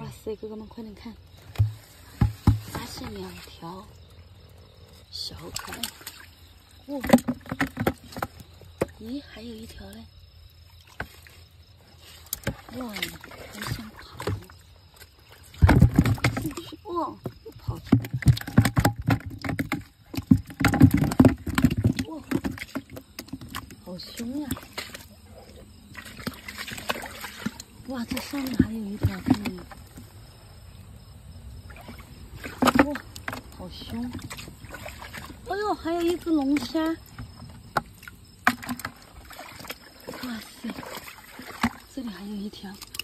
哇塞，哥哥们快点看，发现2条小可爱。哦，咦，还有1条嘞！哇，很想跑，进去哦，又跑出来了。哇，好凶呀！哇，这上面还有1条，看见没？哇，好凶！哎呦，还有一只龙虾！哇塞，这里还有1条。